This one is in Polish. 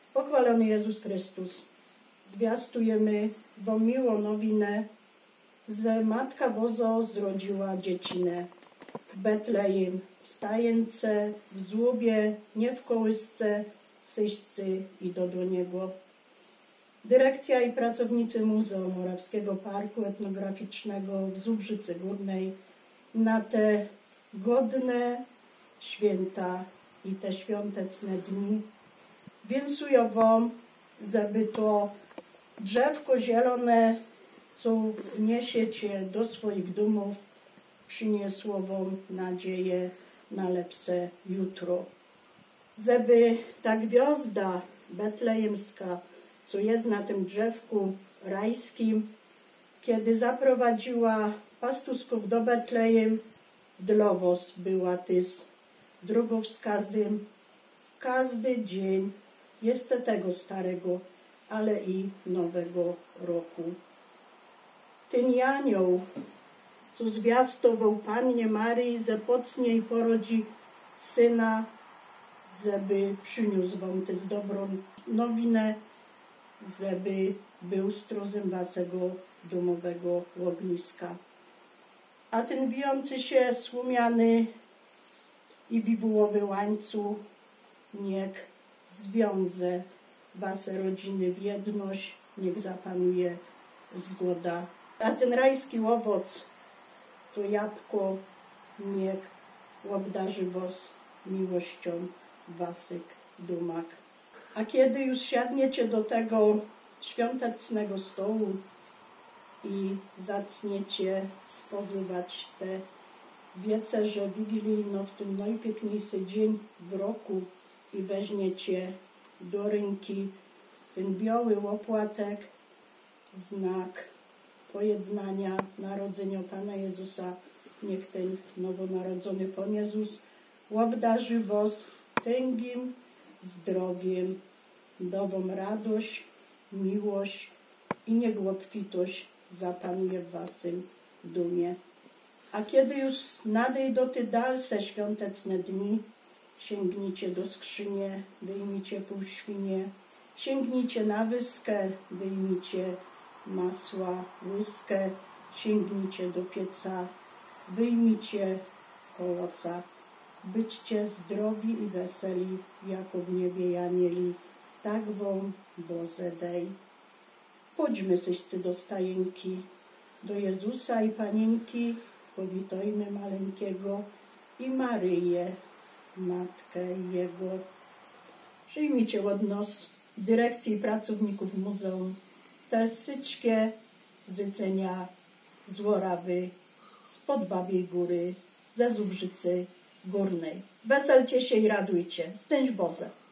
Pochwalony Jezus Chrystus. Zwiastujemy wam miłą nowinę, że Matka Boża zrodziła dziecinę. W Betlejem, w stajence, w żłobie, nie w kołysce, syścy idą do niego. Dyrekcja i pracownicy Muzeum Morawskiego Parku Etnograficznego w Zubrzycy Górnej na te godne święta i te świąteczne dni wiązują wam, żeby to drzewko zielone, co wniesiecie do swoich domów, przyniosło wam nadzieję na lepsze jutro. Żeby ta gwiazda betlejemska, co jest na tym drzewku rajskim, kiedy zaprowadziła pastuszków do Betlejem, dla was była też drogowskazem. Każdy dzień jeszcze tego starego, ale i nowego roku. Ten anioł, co zwiastował Pannie Maryi, że pod niej porodzi syna, żeby przyniósł wam też dobrą nowinę, żeby był stróżem waszego domowego ogniska. A ten wijący się słomiany i bibułowy łańcuch niech zwiąże wasze rodziny w jedność, niech zapanuje zgoda. A ten rajski owoc, to jabłko, niech obdarzy was miłością w waszych domach. A kiedy już siadniecie do tego świątecznego stołu i zaczniecie spożywać te wieczerze wigilijne w ten najpiękniejszy dzień w roku i weźmiecie do ręki ten biały opłatek, znak pojednania narodzenia Pana Jezusa, niech ten nowonarodzony Pan Jezus obdarzy was tęgim zdrowiem, da wam radość, miłość i niech obfitość zapanuje w waszym domie. A kiedy już nadejdą te dalsze świąteczne dni, sięgnijcie do skrzyni, wyjmijcie półświnie, sięgnijcie na wyskę, wyjmijcie masła, łyskę, sięgnijcie do pieca, wyjmijcie kołoca. Byćcie zdrowi i weseli, jako w niebie anieli, tak wam Boże dej. Chodźmy wszyscy do stajenki, do Jezusa i Panienki, powitajmy maleńkiego i Maryję, Matkę Jego. Przyjmijcie od nas, dyrekcji i pracowników muzeum, te syćkie życzenia z Łorawy, spod Babiej Góry, ze Zubrzycy Górnej. Weselcie się i radujcie. Szczęść Boże!